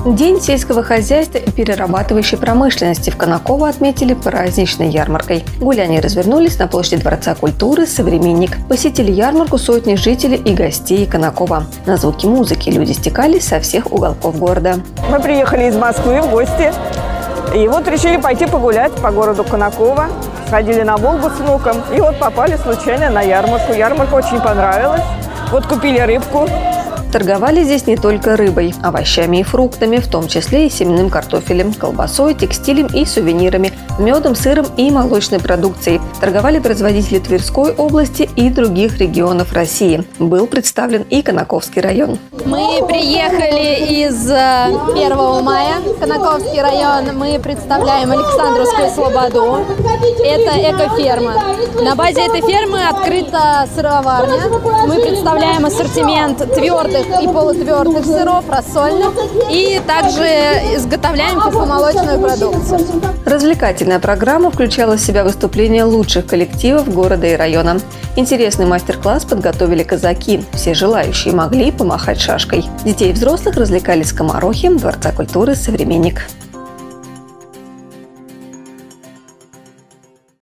День сельского хозяйства и перерабатывающей промышленности в Конаково отметили праздничной ярмаркой. Гуляния развернулись на площади Дворца культуры «Современник». Посетили ярмарку сотни жителей и гостей Конакова. На звуки музыки люди стекались со всех уголков города. Мы приехали из Москвы в гости. И вот решили пойти погулять по городу Конаково. Сходили на Волгу с внуком. И вот попали случайно на ярмарку. Ярмарка очень понравилась. Вот купили рыбку. Торговали здесь не только рыбой, овощами и фруктами, в том числе и семенным картофелем, колбасой, текстилем и сувенирами, медом, сыром и молочной продукцией. Торговали производители Тверской области и других регионов России. Был представлен и Конаковский район. Мы приехали из 1 мая. Конаковский район. Мы представляем Александровскую слободу. Это экоферма. На базе этой фермы открыта сыроварня. Мы представляем ассортимент твердых и полутвердых сыров, рассольных, и также изготовляем кисломолочную продукцию. Развлекательная программа включала в себя выступления лучших коллективов города и района. Интересный мастер-класс подготовили казаки. Все желающие могли помахать шашкой. Детей и взрослых развлекали скоморохи Дворца культуры «Современник».